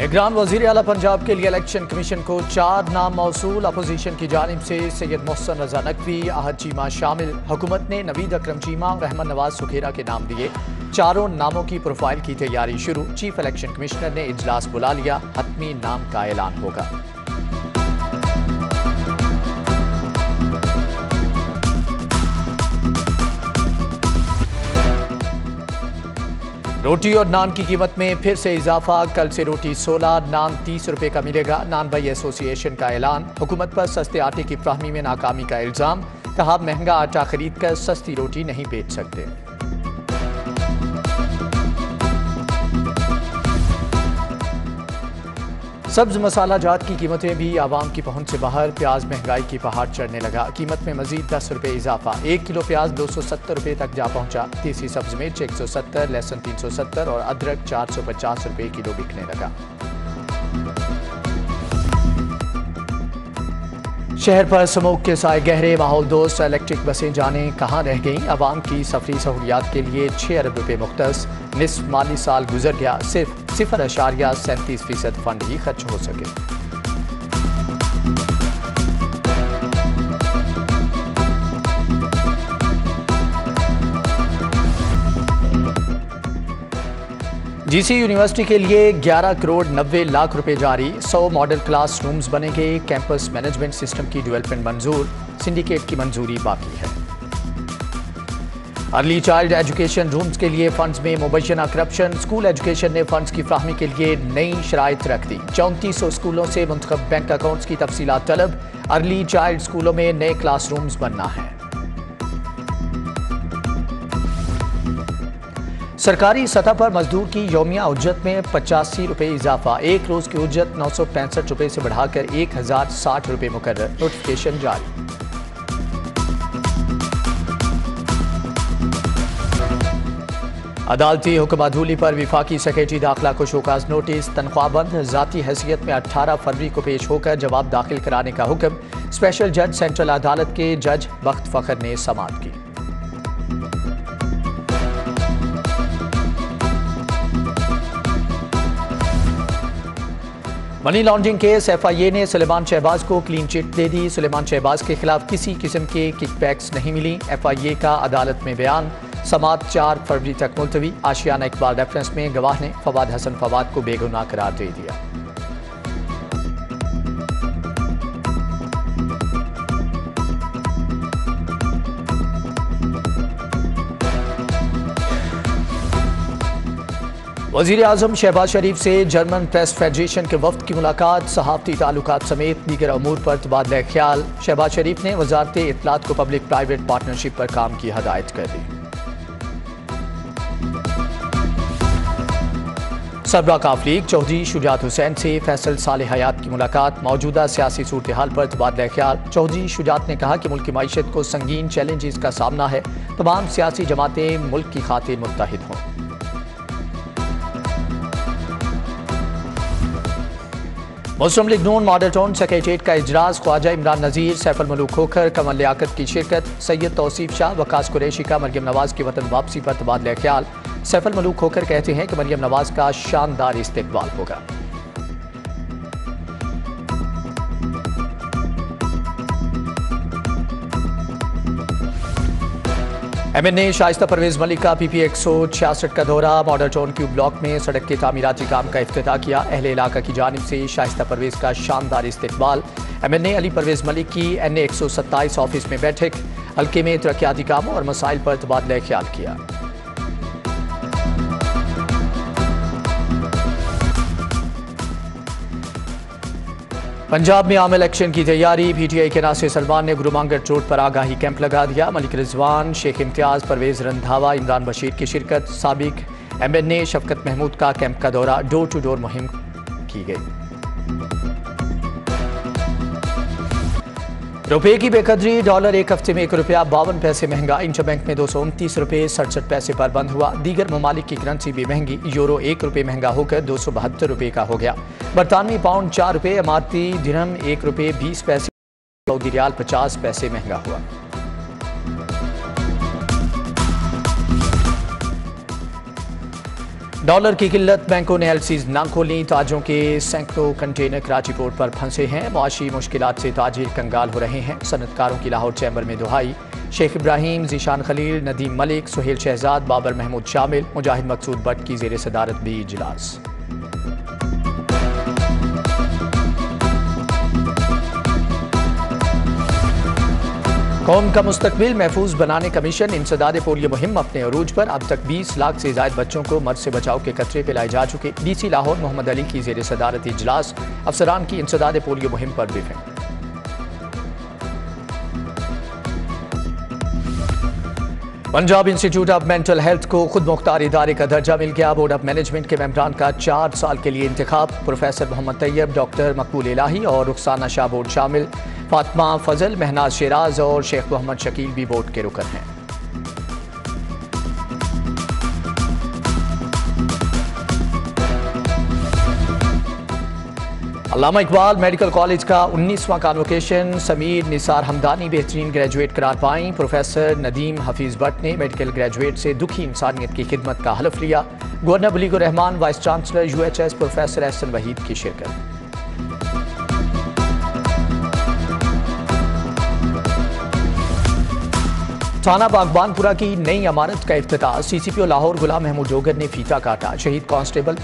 निगरान वजीर आला पंजाब के लिए इलेक्शन कमीशन को 4 नाम मौसूल। अपोजिशन की जानिब से सैयद मोहसिन रजा नकवी, आहद चीमा शामिल। हुकूमत ने नवीद अकरम चीमा और अहमद नवाज सुखेरा के नाम दिए। चारों नामों की प्रोफाइल की तैयारी शुरू। चीफ इलेक्शन कमिश्नर ने इजलास बुला लिया। हतमी नाम का ऐलान होगा। रोटी और नान की कीमत में फिर से इजाफा। कल से रोटी 16, नान 30 रुपए का मिलेगा। नान भाई एसोसिएशन का ऐलान। हुकूमत पर सस्ते आटे की फ्राहमी में नाकामी का इल्जाम। कहा महंगा आटा खरीद कर सस्ती रोटी नहीं बेच सकते। सब्ज मसाला जात की कीमतें भी आवाम की पहुंच से बाहर। प्याज महंगाई की पहाड़ चढ़ने लगा। कीमत में मजीद 10 रुपए इजाफा। 1 किलो प्याज 270 रुपए तक जा पहुंचा। तीसरी सब्ज मिर्च 170, लहसुन 370 और अदरक 450 रुपए किलो बिकने लगा। शहर पर स्मोक के साए गहरे। माहौल दोस्त इलेक्ट्रिक बसें जाने कहाँ रह गईं। आवाम की सफरी सहूलियात के लिए 6 अरब रुपए मुख्तस। निस्फ माली साल गुजर गया, सिर्फ 0.37% फंड ही खर्च हो सके। जीसी यूनिवर्सिटी के लिए 11 करोड़ 90 लाख रुपए जारी। 100 मॉडल क्लास रूम्स बनेंगे। कैंपस मैनेजमेंट सिस्टम की डेवलपमेंट मंजूर। सिंडिकेट की मंजूरी बाकी है। अर्ली चाइल्ड एजुकेशन रूम्स के लिए फंड्स में मुबैना करप्शन। स्कूल एजुकेशन ने फंड्स की फ्राहमी के लिए नई शराइत रख दी। 3400 स्कूलों से मुंतखब बैंक अकाउंट्स की तफसीलात तलब। अर्ली चाइल्ड स्कूलों में नए क्लासरूम्स बनना है। सरकारी सतह पर मजदूर की यौमिया उज्जत में 85 रुपए इजाफा। एक रोज की उज्जत 965 रुपए से बढ़ाकर 1060 रुपए मुकर्रर। नोटिफिकेशन जारी। अदालती हुक्म अदूली पर विफाकी सेक्रेटरी दाखिला को शोकाज नोटिस। तनख्वाहबंद जाती हैसियत में 18 फरवरी को पेश होकर जवाब दाखिल कराने का हुक्म। स्पेशल जज सेंट्रल अदालत के जज बख्त फखर ने समाअत की। Money laundering case. एफआईए ने सुलेमान शहबाज को क्लीन चिट दे दी। सुलेमान शहबाज के खिलाफ किसी किस्म के किकबैक्स नहीं मिली। एफआईए का अदालत में बयान। समाअत 4 फरवरी तक मुलतवी। आशियाना इकबाल रेफरेंस में गवाह ने फवाद हसन फवाद को बेगुनाह करार दे दिया। वज़ीर आज़म शहबाज शरीफ से जर्मन प्रेस फेडरेशन के वफ्द की मुलाकात। सहाफ़ती ताल्लुकात समेत दीगर अमूर पर तबादला ख्याल। शहबाज शरीफ ने वज़ारत इत्तलात को पब्लिक प्राइवेट पार्टनरशिप पर काम की हदायत कर दी। सरबराह काफ लीग चौधरी शुजात हुसैन से फैसल सालेह हयात की मुलाकात। मौजूदा सियासी सूरत हाल पर तबादला ख्याल। चौधरी शुजात ने कहा कि मुल्क की मईशत को संगीन चैलेंजेस का सामना है। तमाम सियासी जमातें मुल्क की खातिर मुत्तहिद हों। Muslim league Noon model town secretariat का इजलास। ख्वाजा इमरान नज़ीर, सैफ अल मलूक खोखर, कमल लियाकत की शिरकत। सैयद तौसीफ शाह, वकास कुरैशी का मरियम नवाज की वतन वापसी पर तबादला ख्याल। सैफ अल मलूक खोखर कहते हैं कि मरियम नवाज का शानदार इस्तेकबाल होगा। एमएनए शाइस्ता परवेज मलिक का पीपी 166 का दौरा। मॉडल टाउन क्यूब ब्लॉक में सड़क के तामीराती काम का इफ्तिताह किया। अहले इलाका की जानिब से शाइस्ता परवेज का शानदार इस्तेकबाल। एमएनए अली परवेज मलिक की एनए 127 ऑफिस में बैठक। हल्के में तरक्याती कामों और मसाइल पर तबादला ख्याल किया। पंजाब में आम इलेक्शन की तैयारी। पीटीआई के नासिर सलमान ने गुरुमांगट रोड पर आगाही कैंप लगा दिया। मलिक रिजवान, शेख इम्तियाज, परवेज रंधावा, इमरान बशीर की शिरकत। साबिक एमएनए शफकत महमूद का कैंप का दौरा। डोर टू डोर मुहिम की गई। रुपये की बेकदरी। डॉलर एक हफ्ते में 1 रुपया 52 पैसे महंगा। इंटरबैंक में 229 रुपये 67 पैसे पर बंद हुआ। दीगर ममालिक की करेंसी भी महंगी। यूरो 1 रुपये महंगा होकर 272 रुपये का हो गया। बरतानवी पाउंड 4 रुपये। इमारती दिरहम 1 रुपये 20 पैसे। सऊदी रियाल 50 पैसे महंगा हुआ। डॉलर की किल्लत, बैंकों ने एलसीज न खोली, ताजों के सैकड़ों कंटेनर कराची पोर्ट पर फंसे हैं। मुआशी मुश्किलात से ताजिर कंगाल हो रहे हैं। सनतकारों की लाहौर चैम्बर में दुहाई। शेख इब्राहिम, जीशान खलील, नदीम मलिक, सुहेल शहजाद, बाबर महमूद शामिल। मुजाहिद मकसूद भट्ट की ज़ेर सदारत भी इजलास। कौम का मुस्तकबिल महफूज बनाने का मिशन इंसदाद पोलियो मुहिम अपने अरूज पर। अब तक 20 लाख से ज्यादा बच्चों को मर्ज से बचाव के खतरे पिलाए जा चुके। डीसी लाहौर मोहम्मद अली की ज़ेर सदारत इजलास। अफसरान की इंसदाद पोलियो मुहिम पर briefing. Punjab institute of mental health को खुद मुख्तार इदारे का दर्जा मिल गया। बोर्ड ऑफ मैनेजमेंट के मेंबरान का 4 साल के लिए इंतखाब। प्रोफेसर मोहम्मद तैयब, डॉक्टर मकबूल इलाही और रुखसाना शाह बोर्ड शामिल। फातिमा फजल, महनाज शेराज और शेख मोहम्मद शकील भी बोर्ड के रुकन हैं। अल्लामा इकबाल मेडिकल कॉलेज का 19वां कॉन्वोकेशन। समीर निसार हमदानी बेहतरीन ग्रेजुएट करार पाई। प्रोफेसर नदीम हफीज भट्ट ने मेडिकल ग्रेजुएट से दुखी इंसानियत की खिदमत का हलफ लिया। Governor Balighur Rehman, vice chancellor UHS professor Ahsan Waheed की शिरकत। थाना बागबानपुरा की नई इमारत का इफ्तिताह। CCPO लाहौर गुलाम महमूद जोगर ने फीता काटा। शहीद कांस्टेबल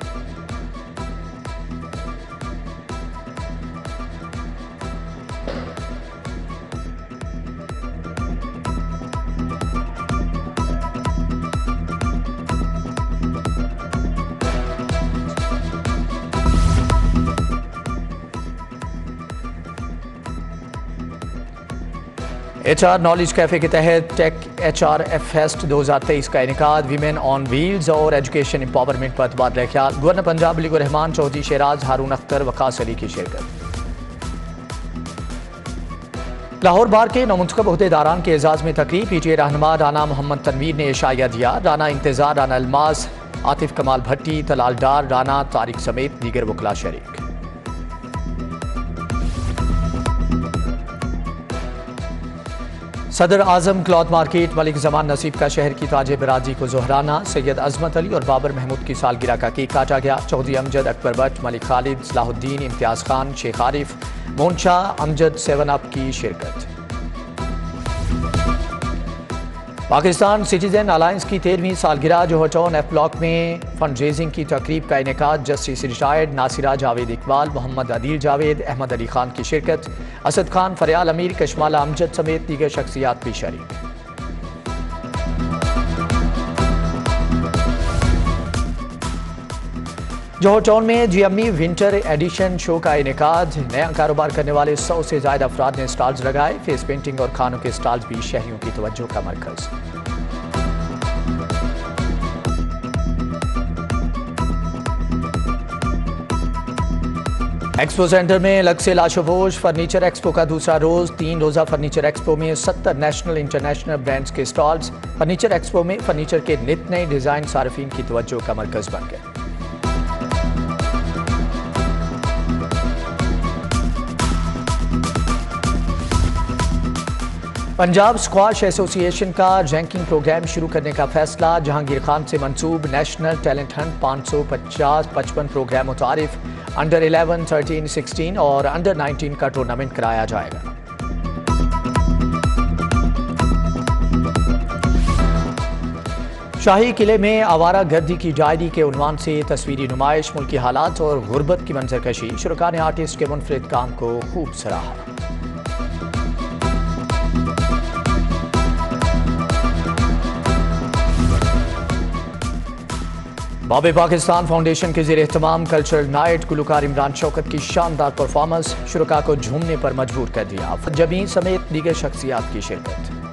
HR नॉलेज कैफे के तहत टेक HRF फेस्ट 2023 का इनेकाद। वीमेन ऑन व्हील्स और एजुकेशन एम्पावरमेंट पर तबादला ख्याल। गवर्नर पंजाब बलीगुर रहमान, चौधरी शेराज, हारून अख्तर, वकास अली की शिरकत। लाहौर बार के नौमुंतखब ओहदेदारान के एजाज में तकरीब। PTA रहनुमा राना मोहम्मद तनवीर ने इशाया दिया। राना इंतजार, राना अलमास, आतिफ कमाल भट्टी, तलाल डार, राना तारिक समेत दीगर वकला शरीक। सदर आजम क्लॉथ मार्केट मलिक जमान नसीब का शहर की ताजे बरादरी को जोहराना। सैयद अजमत अली और बाबर महमूद की सालगिरह का केक काटा गया। चौधरी अमजद, अकबर भट्ट, मलिक खालिद, सलाहुद्दीन, इम्तियाज खान, शेख आरिफ, मोनशा, अमजद 7 अप की शिरकत। पाकिस्तान सिटीजन अलायंस की 13वीं सालगिरह। जोहर टाउन F ब्लॉक में फंड रेजिंग की तकरीब का इनेकाद। जस्टिस रिटायर्ड नासिरा जावेद इकबाल, मोहम्मद आदिल जावेद, अहमद अली खान की शिरकत। असद खान, फरियाल अमीर, कशमाला अमजद समेत दीगर शख्सियात भी शरीक। जोहर टाउन में GME विंटर एडिशन शो का इनेकाद। नया कारोबार करने वाले 100 से ज्यादा अफराद ने स्टॉल्स लगाए। फेस पेंटिंग और खानों के स्टॉल्स भी शहरियों की तवज्जो का मरकज। एक्सपो सेंटर में लग से लाशोबोश। फर्नीचर एक्सपो का दूसरा रोज। 3 रोजा फर्नीचर एक्सपो में 70 नेशनल इंटरनेशनल ब्रांड्स के स्टॉल्स। फर्नीचर एक्सपो में फर्नीचर के नित नए डिजाइन सार्फिन की तवज्जो का मरकज बन गए। पंजाब स्क्वाश एसोसिएशन का रैंकिंग प्रोग्राम शुरू करने का फैसला। जहांगीर खान से मंसूब नेशनल टैलेंट हंट 550-55 प्रोग्राम मुतारिफ। अंडर 11, 13, 16 और अंडर 19 का टूर्नामेंट कराया जाएगा। शाही किले में आवारा गर्दी की डायरी के उन्वान से तस्वीरी नुमाइश। मुल्की हालात और गुर्बत की मंजरकशी। शुरका ने आर्टिस्ट के मुनफरिद काम को खूब सराहा। बाबे पाकिस्तान फाउंडेशन के ज़ेर एहतमाम कल्चरल नाइट। गुलकार इमरान शौकत की शानदार परफॉर्मेंस शुरका को झूमने पर मजबूर कर दिया। जबीन समेत दीगर शख्सियात की शिरकत।